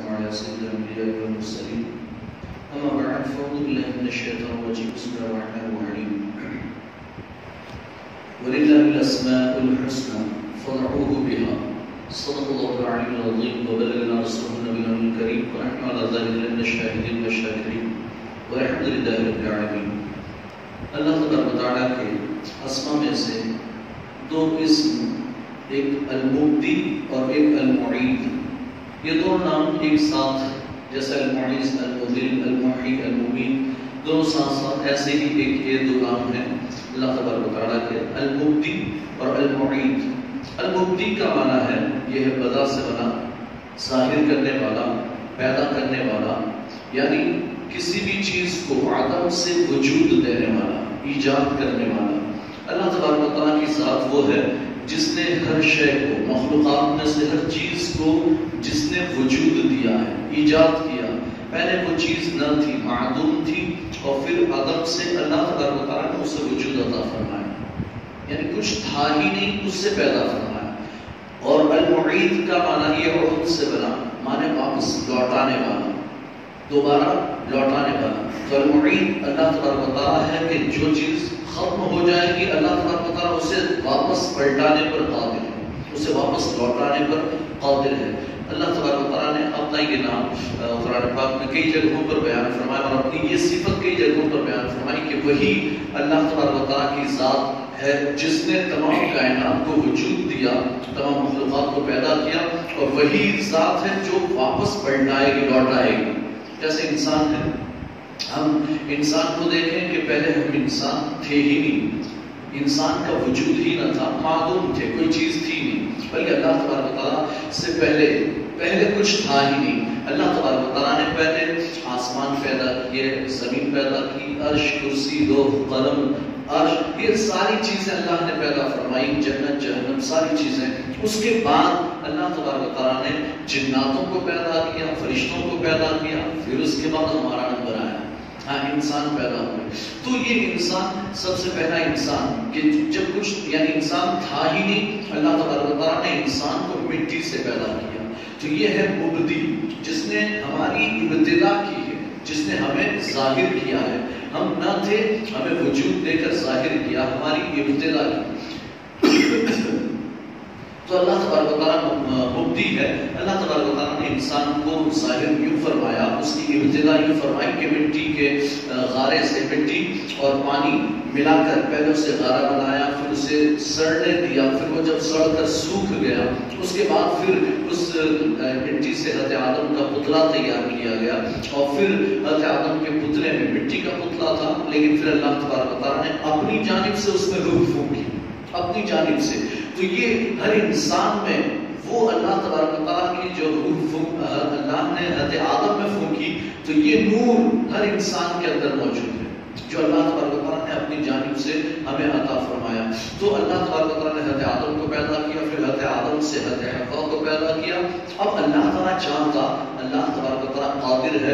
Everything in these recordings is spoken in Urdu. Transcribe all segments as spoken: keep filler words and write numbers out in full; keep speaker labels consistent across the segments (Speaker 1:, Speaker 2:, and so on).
Speaker 1: على سيدنا الأنبياء والمرسلين أما بعد فأعوذ بالله من الشيطان الرجيم بسم الله الرحمن الرحيم ولله الأسماء الحسنى فادعوه بها صدق الله العلي العظيم وبلغنا رسوله نبينا الكريم ونحن على ذلك من الشاهدين والشاكرين والحمد لله رب العالمين. اللہ تبارک و تعالیٰ کے اسما میں سے دو اسم، ایک المبدی اور ایک المعید، یہ دو نام ایک ساتھ جیسا المعیز، المذل، المحی، الممید دونوں ساتھ ساتھ ایسے ہی ایک یہ دو نام ہیں اللہ تبارک و تعالیٰ کے، المبدی اور المعید. المبدی کا معنی ہے یہ ہے بدا سے بنا، ظاہر کرنے والا، پیدا کرنے والا، یعنی کسی بھی چیز کو عدم سے وجود دینے والا، ایجاد کرنے والا. اللہ تبارک و تعالیٰ کی ذات وہ ہے جس نے ہر شے کو، مخلوقات میں سے ہر چیز کو جس نے وجود دیا ہے، ایجاد کیا. پہلے وہ چیز نہ تھی، معدوم تھی، اور پھر عدم سے اللہ تبارک و تعالیٰ نے اسے وجود عطا فرمایا، یعنی کچھ تھا ہی نہیں، اس سے پیدا فرمایا. اور المعید کا معنی یہ عہد سے بنا، معنی واپس لوٹانے والا، دوبارہ لوٹانے والا. تو المعید اللہ تبارک و تعالیٰ ہے کہ جو چیز ختم ہو جائے گی اللہ تبارک و تعالیٰ اسے واپس پلٹانے پر قادر ہے، اسے واپس لوٹانے پر قادر ہے. اللہ تبارک و تعالیٰ نے اپنا یہ نام قرآن پاک میں کئی جگہوں پر بیان فرمایا، اور اپنی یہ صفت کئی جگہوں پر بیان فرمائی کہ وہی اللہ تبارک و تعالیٰ کی ذات ہے جس نے تمام کائنات کو وجود دیا، تمام مخلوقات کو پیدا کیا، اور وہی ذات ہے جو واپس پلٹائے گی، لوٹائے گی. جیسے انسان ہے، ہم انسان کو دیکھیں کہ پہلے ہم انسان تھے ہی نہیں، انسان کا وجود ہی نہ تھا، معدوم تھے، کوئی چیز تھی نہیں، بلکہ اللہ تبارک و تعالیٰ سے پہلے پہلے کچھ تھا ہی نہیں. اللہ تبارک و تعالیٰ نے پہلے آسمان پیدا کیے، زمین پیدا کی، عرش، کرسی، لوح، قلم، عرش، یہ ساری چیزیں اللہ نے پیدا فرمائی، جنت، جہنم، ساری چیزیں. اس کے بعد اللہ تبارک و تعالیٰ نے جناتوں کو پیدا کیا، فرشتوں کو پیدا کیا، پھر اس کے بعد ہمارا نمبر آیا، ہاں انسان پیدا ہوئے. تو یہ انسان سب سے پہلا انسان کہ جب کچھ یعنی انسان تھا ہی نہیں، اللہ تبارک و تعالیٰ نے انسان کو مٹی سے پیدا کیا. تو یہ ہے مبدی، جس نے ہماری ابتدا کی ہے، جس نے ہمیں ظاہر کیا ہے. ہم نہ تھے، ہمیں وجود دے کر ظاہر کیا، ہماری ابتدا کی. تو اللہ تبارک و تعالیٰ مبدی ہے. اللہ تبارک و تعالیٰ نے انسان کو ظاہر یوں فرمایا، اس کی ابتدا یوں فرمائی کہ مٹی کے غارے سے مٹی اور پانی ملا کر پہلے اسے غارہ بنایا، پھر اسے سڑنے دیا، پھر وہ جب سڑ کر سوکھ گیا اس کے بعد پھر اس مٹی سے حضرت آدم کا پتلا تیار کیا گیا، اور پھر حضرت آدم کے پتلے میں مٹی کا پتلا تھا، لیکن پھر اللہ تبارک و تعالیٰ نے اپنی جانب سے اس میں روح پھونکی، اپنی جانب سے. تو یہ ہر انسان میں وہ اللہ تبارک و تعالیٰ کی جو روح اللہ نے حضرت آدم میں پھونکی، تو یہ نور ہر انسان کے اندر موجود ہے جو اللہ تبارک و تعالیٰ نے اپنی جانب سے ہمیں عطا فرمایا. تو اللہ تبارک و تعالیٰ نے حضرت آدم کو پیدا کیا، پھر حضرت آدم سے حضرت حوا کو پیدا کیا. اب اللہ تعالیٰ چاہتا، اللہ تبارک و تعالیٰ قادر ہے،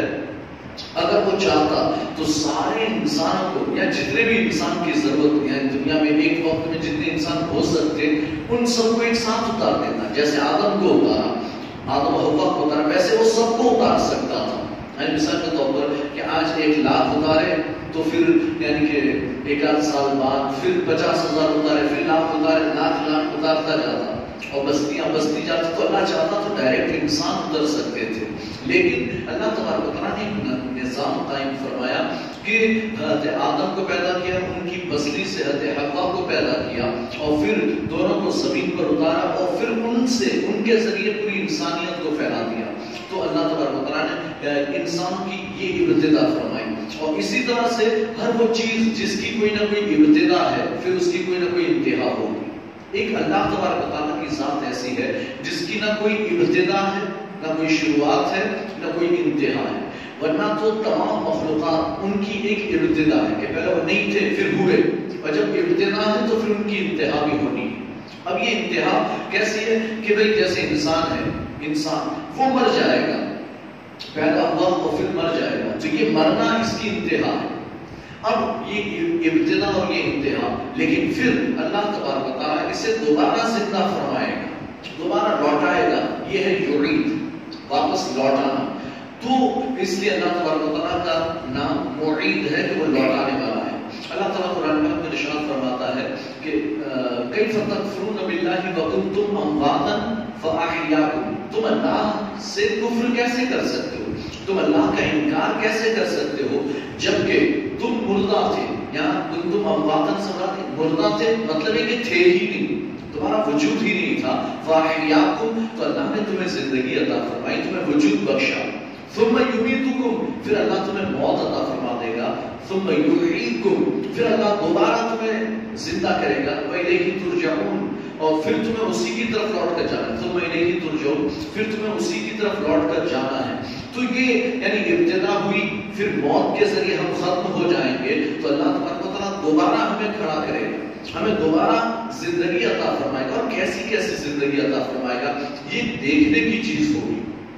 Speaker 1: اگر وہ چاہتا تو سارے انسانوں کو یا جتنے بھی انسان کی ضرورت ہے دنیا میں ایک وقت میں جتنے انسان ہو سکتے ان سب کو ایک ساتھ اتار دیتا. جیسے آدم کو اتارا، آدم و حوا کو اتارا، ویسے وہ سب کو اتار سکتا تھا. مثال کے طور پر کہ آج ایک لاکھ اتارے تو پھر یعنی کہ ایک آدھ سال بعد پھر پچاس ہزار اتارے، پھر لاکھ اتارے، لاکھ لاکھ اتارتا جاتا اور بستیاں بستی جاتی. تو اللہ چاہتا تو ڈائریکٹ انسان اتر سکتے تھے، لیکن اللہ تبارک و تعالیٰ نے نظام قائم فرمایا کہ حضرت آدم کو پیدا کیا، ان کی بستی سے حضرت حوا کو پیدا کیا، اور پھر دونوں کو زمین پر اتارا، اور پھر ان سے ان کے ذریعے پوری انسانیت کو پھیلا دیا. تو اللہ تبارک و تعالیٰ نے انسانوں کی یہ ابتدا فرمائی. اور اسی طرح سے ہر وہ چیز جس کی کوئی نہ کوئی ابتدا ہے پھر اس کی کوئی نہ کوئی انتہا ہوگی. ایک اللہ تبارک و تعالیٰ کی ذات ایسی ہے جس کی نہ کوئی ابتدا ہے، نہ کوئی شروعات ہے، نہ کوئی انتہا ہے. ورنہ تو تمام مخلوقات ان کی ایک ابتدا ہے کہ پہلے وہ نہیں تھے پھر ہوئے، اور جب ابتدا ہے تو پھر ان کی انتہا بھی ہونی ہے. اب یہ انتہا کیسی ہے کہ بھئی جیسے انسان ہے، انسان وہ مر جائے گا، پیدا ہوا اور پھر مر جائے گا، تو یہ مرنا اس کی انتہا ہے. اب یہ ابتدا اور یہ انتہا، لیکن پھر اللہ تبارک و تعالیٰ اسے دوبارہ زندہ فرمائے گا، دوبارہ لوٹائے گا. یہ ہے یعید. واپس لوٹانا. تو اس لیے اللہ تبارک و تعالیٰ کا نام معید ہے کہ وہ لوٹانے والا ہے. اللہ تعالیٰ قرآن میں اپنے ارشاد فرماتا ہے کہ کیف تکفرون باللہ وکنتم امواتا فاحیاکم. تم اللہ سے کفر کیسے کر سکتے ہو, تم اللہ کا انکار کیسے کر سکتے ہو جبکہ تم مردہ تھے. یہاں کنتم امواتا سے مراد مردہ تھے مطلب ہے کہ تھے ہی نہیں, تمہارا وجود ہی نہیں تھا. فاحیاکم تو اللہ نے تمہیں زندگی عطا فرمائی, تمہیں وجود بخشا. ثم یمیتکم پھر اللہ تمہیں موت عطا فرما دے گا. ثم یحییکم پھر اللہ دوبارہ تمہیں زندہ کرے گا. وإلیہ ترجعون اور پھر تمہیں اسی کی طرف لوٹ کر جانا ہے. ثم الیہ ترجعون پھر تمہیں اسی کی طرف لوٹ کر جانا ہے. تو یہ یعنی ابتدا ہوئی, پھر موت کے ذریعے ہم ختم ہو جائیں گے, تو اللہ تبارک و تعالیٰ دوبارہ ہمیں کھڑا کرے گا, ہمیں دوبارہ زندگی عطا فرمائے گا. اور کیسی کیسی زندگی عطا فرمائے گا یہ دیکھنے کی چیز ہوگی.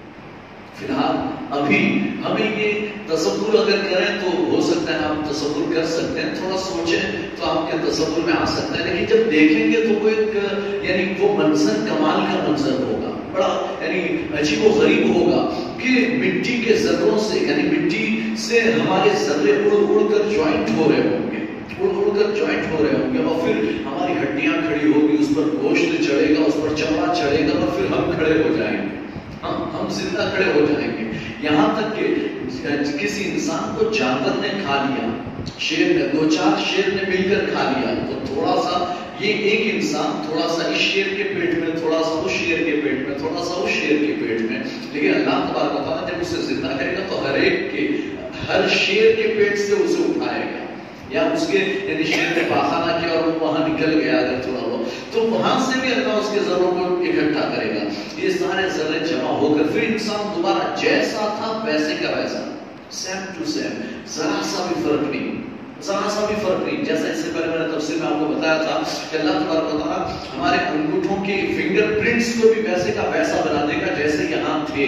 Speaker 1: فی الحال ابھی ہمیں یہ تصور اگر کریں تو ہو سکتا ہے ہم تصور کر سکتے ہیں, تھوڑا سوچیں تو آپ کے تصور میں آ سکتا ہے. لیکن جب دیکھیں گے تو وہ ایک یعنی وہ منظر کمال کا منظر ہوگا, بڑا یعنی عجیب و غریب ہوگا کہ مٹی کے ذروں سے یعنی مٹی سے ہمارے ذرے اڑ اڑ کر جوائنٹ ہو رہے ہوں گے, اڑ اڑ کر جوائنٹ ہو رہے ہوں گے. اور پھر ہماری ہڈیاں کھڑی ہوگی, اس پر گوشت چڑھے گا, اس پر چمڑا چڑھے گا, اور پھر ہم کھڑے ہو جائیں گے, ہم ہم زندہ کھڑے ہو جائیں گے. یہاں تک کہ کسی انسان کو جانور نے کھا لیا, شیر نے, دو چار شیر نے مل کر کھا لیا, تو تھوڑا سا یہ ایک انسان تھوڑا سا اس شیر کے پیٹ میں, تھوڑا سا اس شیر کے پیٹ میں, تھوڑا سا اس شیر کے پیٹ میں. لیکن اللہ تبارک و تعالیٰ جب اسے زندہ کرے گا تو ہر ایک کے ہر شیر کے پیٹ سے اسے اٹھائے گا, یا اس کے یعنی شیر نے پاخانہ کیا اور وہ وہاں نکل گیا اگر تھوڑا وہ, تو وہاں سے بھی اللہ اس کے ذروں کو اکٹھا کرے گا. یہ سارے ذرے جمع ہو کر پھر انسان دوبارہ جیسا تھا ویسے کا ویسا, سیم ٹو سیم, ذرا سا بھی فرق نہیں, ذرا سا بھی فرق نہیں. جیسا اس سے پہلے میں نے تفسیر میں آپ کو بتایا تھا کہ اللہ تبارک و تعالیٰ ہمارے انگوٹھوں کے فنگر پرنٹس کو بھی ویسے کا ویسا بنا دے گا جیسے یہاں تھے.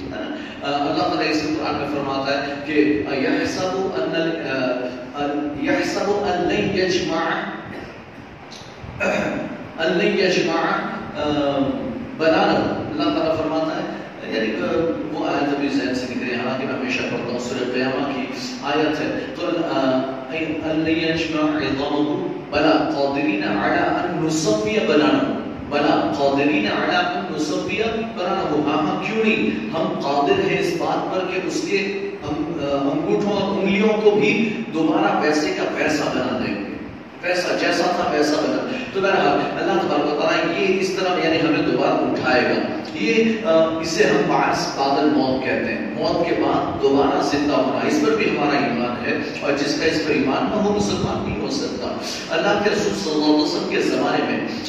Speaker 1: اللہ تعالیٰ اس قرآن میں فرماتا ہے کہ یحسب ان یحسب ان لن یجمع ان لن یجمع بنانا. اللہ تعالیٰ فرماتا ہے یعنی وہ آیت ابھی ذہن سے نکلے, حالانکہ میں ہمیشہ پڑھتا ہوں, سورہ قیامہ کی آیت ہے. تو ان لن یجمع عظامہ بلا قادرین علی ان نصفی بنانا, بلا قادرین علی ان نصفی بنانا. ہاں ہاں کیوں نہیں, ہم قادر ہیں اس بات پر کہ اس کے انگوٹھوں اور انگلیوں کو بھی دوبارہ ویسے کا ویسا بنا دیں گے, ویسا جیسا تھا ویسا بنا. تو بہرحال اللہ تبارک و تعالیٰ یہ اس طرح یعنی ہمیں دوبارہ اٹھائے گا. یہ اسے ہم بعث بعد الموت کہتے ہیں, موت کے بعد دوبارہ زندہ ہونا. اس پر بھی ہمارا ایمان ہے, اور جس کا اس پر ایمان نہ ہو مسلمان نہیں ہو سکتا. اللہ کے رسول صلی اللہ علیہ وسلم کے زمانے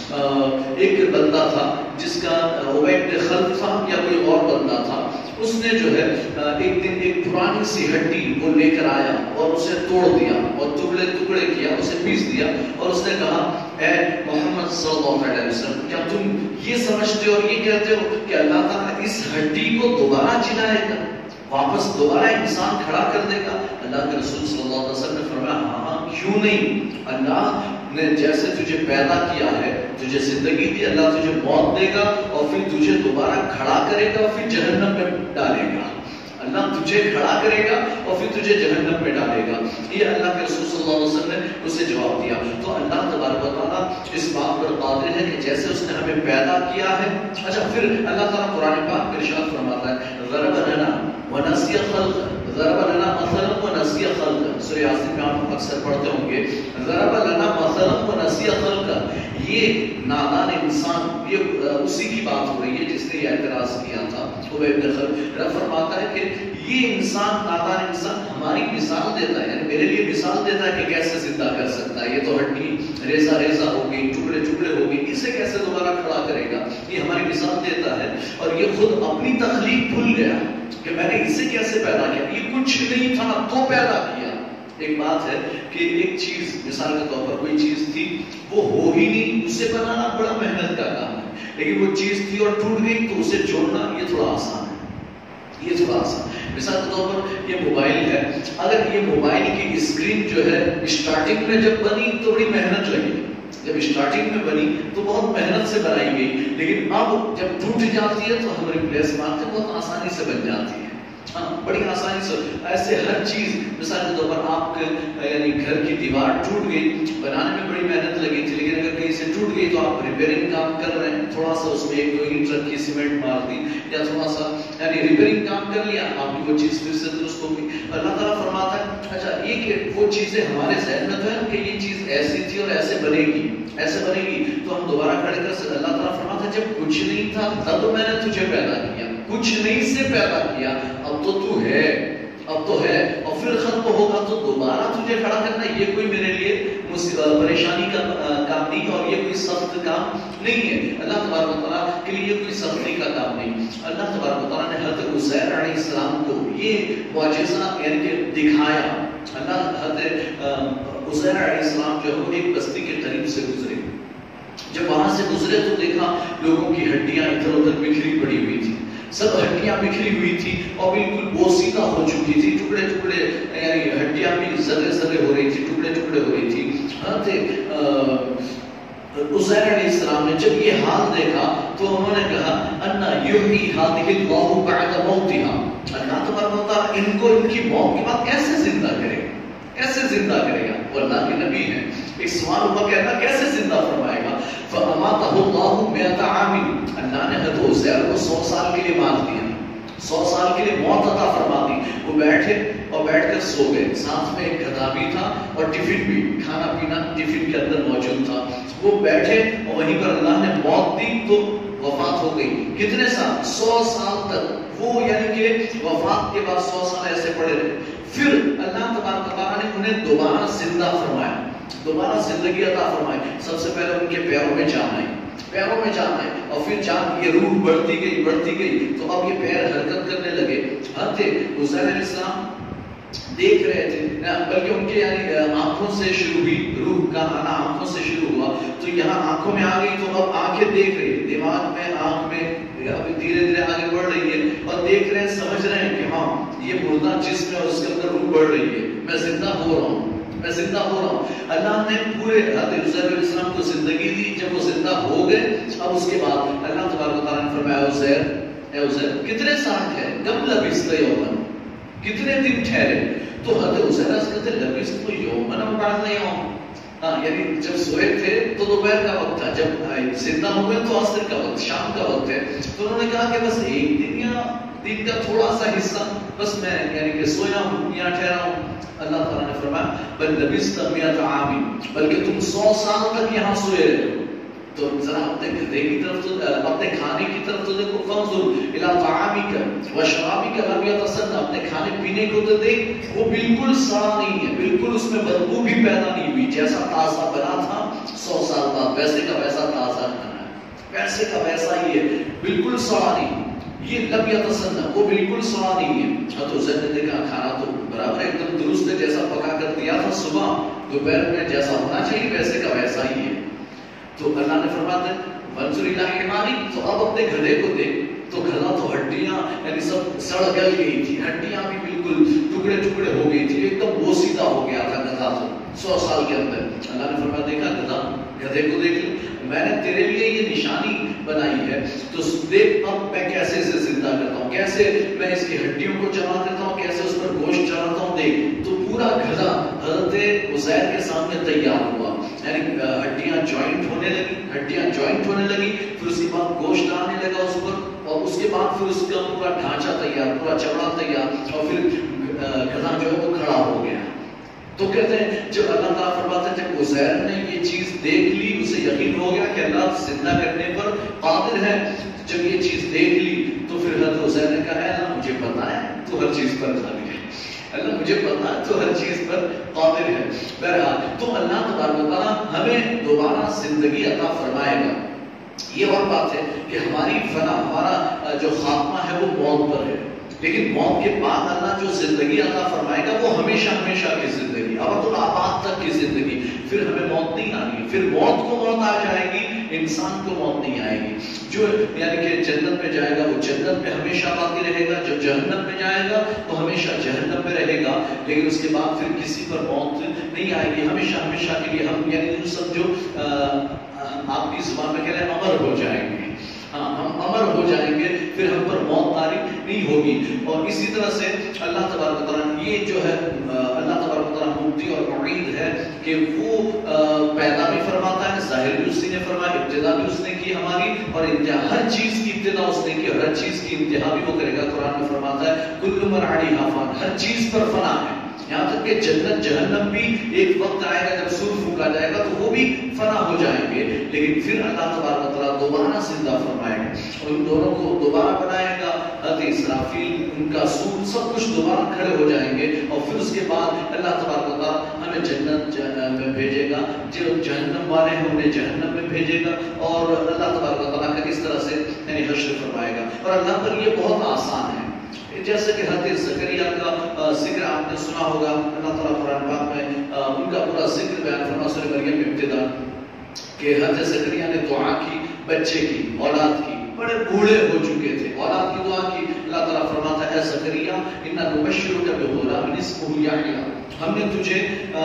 Speaker 1: میں ایک بندہ تھا جس کا عبید بن خلف تھا یا کوئی اور بندہ تھا. اس نے جو ہے ایک دن ایک پرانی سی ہڈی وہ لے کر آیا اور اسے توڑ دیا اور ٹکڑے ٹکڑے کیا, اسے پیس دیا, اور اس نے کہا اے محمد صلی اللہ علیہ وسلم کیا تم یہ سمجھتے ہو اور یہ کہتے ہو کہ اللہ تعالیٰ اس ہڈی کو دوبارہ جلائے گا, واپس دوبارہ انسان کھڑا کر دے گا؟ اللہ کے رسول صلی اللہ علیہ وسلم نے فرمایا ہاں ہاں کیوں نہیں. اللہ نے جیسے تجھے پیدا کیا ہے, تجھے زندگی دی, اللہ تجھے موت دے گا اور پھر تجھے دوبارہ کھڑا کرے گا اور پھر جہنم میں ڈالے گا. اللہ تجھے کھڑا کرے گا اور پھر تجھے جہنم میں ڈالے گا. یہ اللہ کے رسول صلی اللہ علیہ وسلم نے اسے جواب دیا. تو اللہ تبارک و تعالیٰ اس بات پر قادر ہے کہ جیسے اس نے ہمیں پیدا کیا ہے. اچھا پھر اللہ تعالیٰ قرآن پاک میں ارشاد فرماتا ہے ضرب لنا ونسی خلقا, ضرب لنا مثلا ونسی خلقا. سورہ یاسین میں آپ اکثر پڑھتے ہوں گے ضرب لنا مثلا ونسی خلقا. یہ نادان انسان, یہ اسی کی بات ہو رہی ہے جس نے یہ اعتراض کیا تھا. وہ ابن خلق فرماتا ہے کہ یہ انسان نادان انسان ہماری مثال دیتا ہے, یعنی میرے لیے مثال دیتا ہے کہ کیسے زندہ کر سکتا ہے. یہ تو ہڈی ریزہ ریزہ ہو گئی, ٹکڑے ٹکڑے ہو گئی, اسے کیسے دوبارہ کھڑا کرے گا. یہ ہماری مثال دیتا ہے, اور یہ خود اپنی تخلیق بھول گیا کہ میں نے اسے کیسے پیدا کیا. یہ کچھ نہیں تھا تو پیدا کیا. ایک بات ہے کہ ایک چیز مثال کے طور پر کوئی چیز تھی وہ ہو ہی نہیں, اسے بنانا بڑا محنت کا کام ہے. لیکن وہ چیز تھی اور ٹوٹ گئی تو اسے جوڑنا یہ تھوڑا آسان ہے, یہ تھوڑا آسان. مثال کے طور پر یہ موبائل ہے, اگر یہ موبائل کی اسکرین جو ہے اسٹارٹنگ میں جب بنی تو بڑی محنت لگی, جب اسٹارٹنگ میں بنی تو بہت محنت سے بنائی گئی، لیکن اب جب ٹوٹ جاتی ہے تو ہم ریپلیس مارتے بہت آسانی سے بن جاتی ہے، ہاں بڑی آسانی سے. ایسے ہر چیز، مثال کے طور پر آپ کے یعنی گھر کی دیوار ٹوٹ گئی، بنانے میں بڑی محنت لگی تھی، لیکن اگر کہیں سے ٹوٹ گئی تو آپ ریپیئرنگ کام کر رہے ہیں، تھوڑا سا اس میں ایک دو اینٹ رکھی، سیمنٹ مار دی یا تھوڑا سا یعنی ریپیئرنگ کام کر لیا، آپ کی وہ چیز پھر سے درست ہو گئی. اللہ تعالیٰ فرماتا ہے اچھا یہ کہ وہ چیزیں ہمارے ذہن میں تو ہے کہ یہ چیز ایسی تھی اور ایسے بنے گی، ایسے بنے گی تو ہم دوبارہ کھڑے کر سکتے. اللہ تعالیٰ فرماتا ہے جب کچھ نہیں تھا تب تو میں نے تجھے پیدا کیا، کچھ نہیں سے پیدا کیا، اب تو تو ہے، اب تو ہے، اور پھر ختم ہوگا تو دوبارہ تجھے کھڑا کرنا یہ کوئی میرے لیے پریشانی کا کام نہیں، اور یہ کوئی سخت کام نہیں ہے. اللہ تبارک و تعالیٰ کے لیے یہ کوئی سختی کا کام نہیں. اللہ تبارک و تعالیٰ نے حضرت عزیر علیہ السلام کو یہ معجزہ یعنی کہ دکھایا. اللہ حضرت عزیر علیہ السلام جو ہے وہ ایک بستی کے قریب سے گزرے، جب وہاں سے گزرے تو دیکھا لوگوں کی ہڈیاں ادھر ادھر بکھری پڑی ہوئی تھی، سب ہڈیاں بکھری ہوئی تھی اور بالکل بوسیدہ ہو چکی تھی، ٹکڑے ٹکڑے یعنی ہڈیاں بھی ذرے ذرے ہو رہی تھی، ٹکڑے ٹکڑے ہو رہی تھی. عزیر علیہ السلام نے جب یہ حال دیکھا تو انہوں نے کہا انا یحیی ھذہ اللہ بعد موتھا، اللہ تبارک و تعالیٰ ان کو ان کی موت کے بعد کیسے زندہ کرے گا، کیسے زندہ کرے گا؟ وہ اللہ کے نبی ہیں، ایک سوال ہوا کہ اللہ کیسے زندہ فرمائے گا؟ فَأَمَاتَهُ اللَّهُ مِائَةَ عَامٍ، اللہ نے حضرت عزیر کو سو سال کے لیے مار دیا، سو سال کے لیے موت عطا فرما دی. وہ بیٹھے اور بیٹھ کر سو گئے، ساتھ میں ایک گدھا بھی تھا اور ٹفن بھی، کھانا پینا ٹفن کے اندر موجود تھا. وہ بیٹھے اور وہیں پر اللہ نے موت دی تو وفات ہو گئی. کتنے سال؟ سو سال تک وہ یعنی کہ وفات کے بعد سو سال ایسے پڑے رہے. پھر اللہ تبارک و تعالیٰ نے انہیں دوبارہ زندہ فرمایا، دوبارہ زندگی عطا فرمائی. سب سے پہلے ان کے پیروں میں جان آئی، پیروں میں جان آئی اور پھر جان یہ روح بڑھتی گئی بڑھتی گئی تو اب یہ پیر حرکت کرنے لگے. حضرت عزیر علیہ السلام دیکھ رہے تھے، بلکہ ان کے یعنی آنکھوں سے شروع ہوئی، روح کا آنا آنکھوں سے شروع ہوا تو یہاں آنکھوں میں آ گئی تو اب آنکھیں دیکھ رہی، دماغ میں آنکھ میں اب دھیرے دھیرے آگے بڑھ رہی ہے اور دیکھ رہے ہیں، سمجھ رہے ہیں کہ ہاں یہ مردہ جسم ہے اور اس کے اندر روح بڑھ رہی ہے، میں زندہ ہو رہا ہوں، میں زندہ ہو رہا ہوں. اللہ نے پورے حضرت عزیر علیہ السلام کو زندگی دی. جب وہ زندہ ہو گئے اب اس کے بعد اللہ تبارک و تعالیٰ نے فرمایا عزیر اے عزیر کتنے سال ٹھہرے؟ کم لبثت یوما، کتنے دن ٹھہرے؟ تو حضرت عزیر کہتے لبثت یوما و بعض یوم، ہاں یعنی جب سوئے تھے تو دوپہر کا وقت تھا، جب زندہ ہوئے تو عصر کا وقت، شام کا وقت ہے. تو انہوں نے کہا کہ بس ایک دن یا دن کا تھوڑا سا حصہ بس میں یعنی کہ سویا ہوں یا ٹھہرا ہوں. اللہ تعالیٰ نے فرمایا بل لبثت مئۃ عام، بلکہ تم سو سال تک یہاں سوئے رہے ہو. تو ذرا اپنے گدھے کی طرف تو اپنے کھانے کی طرف تو دیکھو، فانظر الی طعامک وشرابک لم یتسنى، اپنے کھانے پینے کو تو دیکھ، وہ بالکل سڑا نہیں ہے، بالکل اس میں بدبو بھی پیدا نہیں ہوئی، جیسا تازہ بنا تھا سو سال بعد ویسے کا ویسا تازہ بنا ہے، ویسے کا ویسا ہی ہے، بالکل سڑا نہیں. یہ لم یتسنى، وہ بالکل سڑا نہیں ہے. حضرت عزیر نے دیکھا کھانا تو برابر ایک دم درست ہے، جیسا پکا کر دیا تھا صبح دوپہر میں جیسا ہونا چاہیے ویسے کا ویسا ہی ہے. تو اللہ نے فرمایا منظور الہی حماری، تو اب اپنے گدھے کو دیکھ تو گدھا تو ہڈیاں یعنی سب سڑ گل گئی تھی، ہڈیاں بھی بالکل ٹکڑے ٹکڑے ہو گئی تھی، ایک دم بوسیدہ ہو گیا تھا گدھا تو سو سال کے اندر. اللہ نے فرمایا دیکھا گدھا، گدھے کو دیکھ لو، میں نے تیرے لیے یہ نشانی بنائی ہے تو دیکھ اب میں کیسے اسے زندہ کرتا ہوں، کیسے میں اس کی ہڈیوں کو جمع کرتا ہوں، کیسے اس پر گوشت چڑھاتا ہوں. دیکھ تو پورا گدھا حضرت عزیر کے سامنے تیار ہوا، یعنی ہڈیاں جوائنٹ ہونے لگی، ہڈیاں جوائنٹ ہونے لگی، پھر اس کے بعد گوشت آنے لگا اس پر، اور اس کے بعد پھر اس کا پورا ڈھانچہ تیار، پورا چمڑا تیار، اور پھر گدھا جو ہے وہ کھڑا ہو گیا. تو کہتے ہیں جب اللہ تعالیٰ فرماتے ہیں جب عزیر نے یہ چیز دیکھ لی، اسے یقین ہو گیا کہ اللہ زندہ کرنے پر قادر ہے. جب یہ چیز دیکھ لی تو پھر حضرت عزیر نے کہا ہے اللہ مجھے پتا ہے تو ہر چیز پر قادر ہے، اللہ مجھے پتا ہے تو ہر چیز پر قادر ہے. بہرحال تو اللہ تبارک و تعالیٰ ہمیں دوبارہ زندگی عطا فرمائے گا. یہ اور بات ہے کہ ہماری فنا، ہمارا جو خاتمہ ہے وہ موت پر ہے. لیکن موت کے بعد اللہ جو زندگی عطا فرمائے گا وہ ہمیشہ ہمیشہ کی زندگی، ابد الآباد تک کی زندگی. پھر ہمیں موت نہیں آنی، پھر موت کو موت آ جائے گی، انسان کو موت نہیں آئے گی. جو یعنی کہ جنت میں جائے گا وہ جنت میں ہمیشہ باقی رہے گا، جو جہنم میں جائے گا وہ ہمیشہ جہنم میں رہے گا. لیکن اس کے بعد پھر کسی پر موت نہیں آئے گی، ہمیشہ ہمیشہ کے لیے ہم یعنی سمجھو آپ کی زبان میں کہہ رہے ہیں امر ہو جائیں گے. ہاں ہم امر ہو جائیں گے، پھر ہم پر موت طاری نہیں ہوگی. اور اسی طرح سے اللہ تبارک و تعالیٰ یہ جو ہے اللہ تبارک و تعالیٰ مبدی اور معید ہے کہ وہ پیدا بھی فرماتا ہے، ظاہر بھی اسی نے فرمایا، ابتدا بھی اس نے کی ہماری، اور انتہا ہر چیز کی ابتدا اس نے کی اور ہر چیز کی انتہا بھی وہ کرے گا. قرآن میں فرماتا ہے کل من علیہا فان، ہر چیز پر فنا ہے. یہاں تک کہ جنت جہنم بھی ایک وقت آئے گا جب سور پھونکا جائے گا تو وہ بھی فنا ہو جائیں گے، لیکن پھر اللہ تبارک و تعالیٰ دوبارہ زندہ فرمائے گا اور ان دونوں کو دوبارہ بنائے گا. حضرت اسرافیل، ان کا سور، سب کچھ دوبارہ کھڑے ہو جائیں گے. اور پھر اس کے بعد اللہ تبارک و تعالیٰ ہمیں جنت میں بھیجے گا، جو جہنم والے ہیں انہیں جہنم میں بھیجے گا، اور اللہ تبارک و تعالیٰ کا اس طرح سے یعنی حشر فرمائے گا. اور اللہ پر یہ بہت آسان ہے، جیسے کہ حضرت زکریا کا ذکر آپ نے سنا ہوگا. اللہ تعالیٰ قرآن پاک میں ان کا پورا ذکر بیان فرما سورہ مریم میں ابتدا کہ حضرت زکریا نے دعا کی بچے کی، اولاد کی، بڑے بوڑھے ہو چکے تھے، اولاد کی دعا کی. اللہ تعالیٰ فرماتا ہے اے زکریا انا نبشرک بغلام اسمہ یحییٰ، ہم نے تجھے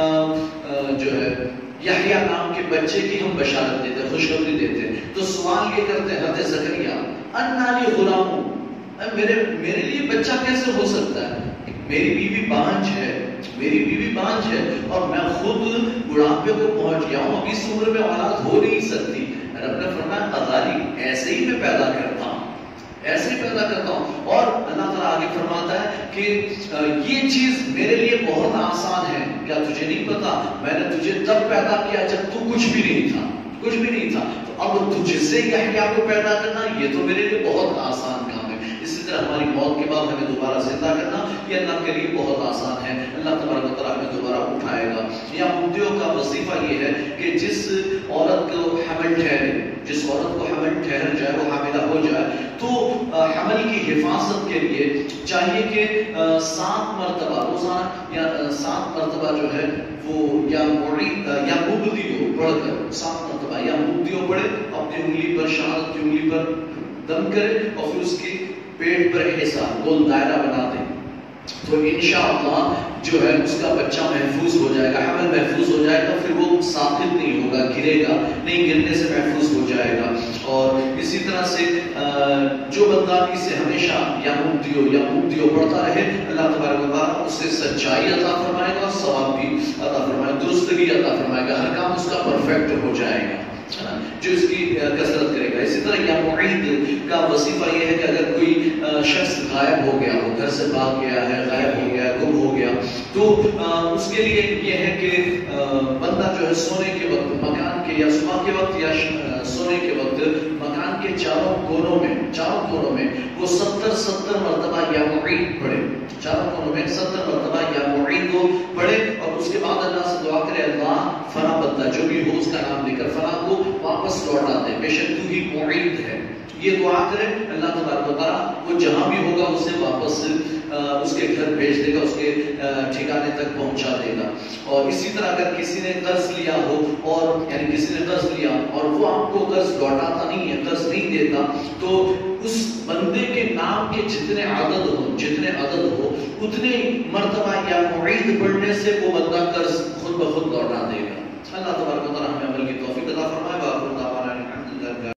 Speaker 1: جو ہے یحییٰ نام کے بچے کی ہم بشارت دیتے، خوشخبری دیتے. تو سوال یہ کرتے ہیں حضرت زکریا انا لی غلام، میرے میرے لیے بچہ کیسے ہو سکتا ہے؟ میری بیوی بانجھ ہے، میری بیوی بانجھ ہے اور میں خود بڑھاپے کو پہنچ گیا ہوں، ابھی اس عمر میں اولاد ہو نہیں سکتی. رب نے فرمایا ازاری ایسے ہی میں پیدا کرتا ہوں، ایسے ہی پیدا کرتا ہوں. اور اللہ تعالیٰ آگے فرماتا ہے کہ یہ چیز میرے لیے بہت آسان ہے. کیا تجھے نہیں پتا میں نے تجھے تب پیدا کیا جب تو کچھ بھی نہیں تھا، کچھ بھی نہیں تھا. تو اب تجھ سے یحییٰ کو پیدا کرنا یہ تو میرے لیے بہت آسان کام ہے. اسی طرح ہماری موت کے بعد ہمیں دوبارہ زندہ کرنا یہ اللہ کے لیے بہت آسان ہے. اللہ تبارک و تعالیٰ ہمیں دوبارہ اٹھائے گا. یا مبدیوں کا وظیفہ یہ ہے کہ جس عورت کو حمل ٹھہرے، جس عورت کو حمل ٹھہر جائے، وہ حاملہ ہو جائے، تو حمل کی حفاظت کے لیے چاہیے کہ سات مرتبہ روزانہ یا سات مرتبہ جو ہے وہ یا معید یا مبدی ہو پڑھ کر سات مرتبہ یا مبدی ہو پڑھے، اپنی انگلی پر شہادت کی انگلی پر دم کرے اور پھر اس کی پیٹ پر ایسا گول دائرہ بنا دے، تو انشاءاللہ جو ہے اس کا بچہ محفوظ ہو جائے گا، حمل محفوظ ہو جائے گا، پھر وہ ساقط نہیں ہوگا، گرے گا نہیں، گرنے سے محفوظ ہو جائے گا. اور اسی طرح سے جو بندہ اسے ہمیشہ یا مبدی ہو یا مبدی ہو پڑھتا رہے، اللہ تبارک و تعالیٰ اسے سچائی عطا فرمائے گا، ثواب بھی عطا فرمائے گا، درستگی عطا فرمائے گا، ہر کام اس کا پرفیکٹ ہو جائے گا جو اس کی کثرت کرے گا. اسی طرح یا معید کا وظیفہ یہ ہے کہ اگر کوئی شخص غائب ہو گیا ہو، گھر سے بھاگ گیا ہے، غائب ہو گیا، گم ہو گیا، تو اس کے لیے یہ ہے کہ بندہ جو ہے سونے کے وقت مکان کے یا صبح کے وقت یا سونے کے وقت مکان کے چاروں کونوں میں چاروں کونوں میں وہ ستر ستر مرتبہ یا معید پڑھے، چاروں کونوں میں ستر مرتبہ یا معید کو پڑھے، اور اس کے بعد اللہ سے دعا کرے اللہ فلاں بندہ جو بھی ہو اس کا نام لے کر فلاں کو واپس لوٹا دے، بے شک تو ہی معید ہے. یہ دعا کرے، اللہ تبارک و تعالیٰ وہ جہاں بھی ہوگا اسے واپس اس کے گھر بھیج دے گا، اس کے ٹھکانے تک پہنچا دے گا. اور اسی طرح اگر کسی نے قرض لیا ہو اور یعنی کسی نے قرض لیا اور وہ آپ کو قرض لوٹاتا نہیں ہے، قرض نہیں دیتا، تو اس بندے کے نام کے جتنے عدد ہو جتنے عدد ہو اتنے مرتبہ یا معید پڑھنے سے وہ بندہ قرض خود بخود لوٹا دے گا. اللہ تبارک و تعالیٰ ہمیں عمل کی توفیق عطا فرمائے.